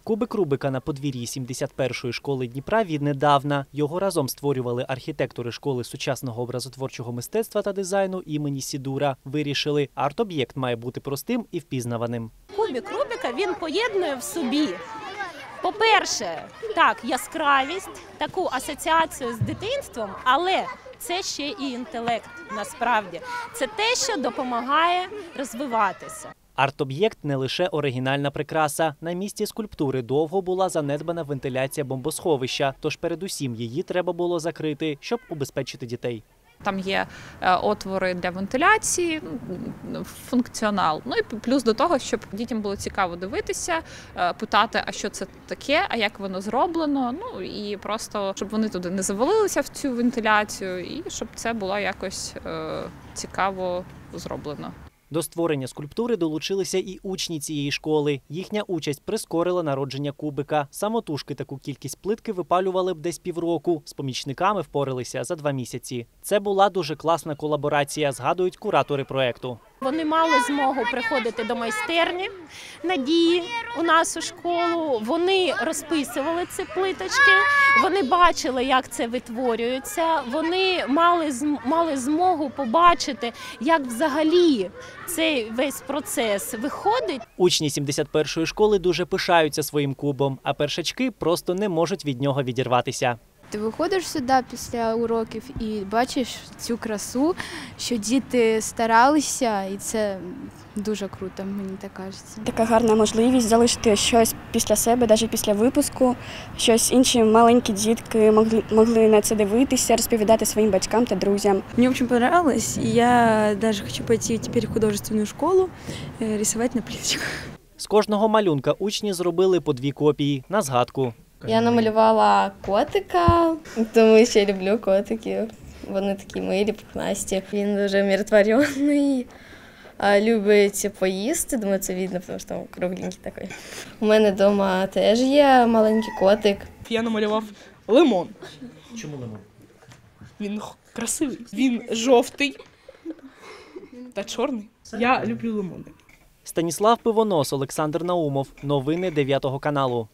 Кубик Рубика на подвір'ї 71-ї школи Дніпра віднедавна. Його разом створювали архітектори школи сучасного образотворчого мистецтва та дизайну імені Сідура. Вирішили, арт-об'єкт має бути простим і впізнаваним. Кубик Рубика, він поєднує в собі, по-перше, так, яскравість, таку асоціацію з дитинством, але це ще і інтелект, насправді. Це те, що допомагає розвиватися. Арт-об'єкт – не лише оригінальна прикраса. На місці скульптури довго була занедбана вентиляція бомбосховища, тож передусім її треба було закрити, щоб убезпечити дітей. Там є отвори для вентиляції, функціонал. Ну і плюс до того, щоб дітям було цікаво дивитися, питати, а що це таке, а як воно зроблено. Ну і просто, щоб вони туди не завалилися в цю вентиляцію і щоб це було якось цікаво зроблено. До створення скульптури долучилися і учні цієї школи. Їхня участь прискорила народження кубика. Самотужки таку кількість плитки випалювали б десь півроку. З помічниками впоралися за 2 місяці. Це була дуже класна колаборація, згадують куратори проєкту. Вони мали змогу приходити до майстерні Надії у нас у школу. Вони розписували ці плиточки, вони бачили, як це витворюється. Вони мали змогу побачити, як взагалі цей весь процес виходить. Учні 71-ї школи дуже пишаються своїм кубом, а першачки просто не можуть від нього відірватися. Ти виходиш сюди після уроків і бачиш цю красу, що діти старалися, і це дуже круто, мені так кажеться. Така гарна можливість залишити щось після себе, навіть після випуску, щось інші маленькі дітки могли на це дивитися, розповідати своїм батькам та друзям. Мне очень понравилось, и я даже хочу пойти теперь в художественную школу, рисовать на плиточках. З кожного малюнка учні зробили по 2 копії на згадку. Я намалювала котика, тому що я люблю котиків. Вони такі милі, пухнасті. Він дуже умиротворений, любить поїсти. Думаю, це видно, тому що там кругленький такий. У мене вдома теж є маленький котик. Я намалював лимон. Чому лимон? Він красивий. Він жовтий та чорний. Я люблю лимони. Станіслав Пивонос, Олександр Наумов. Новини 9 каналу.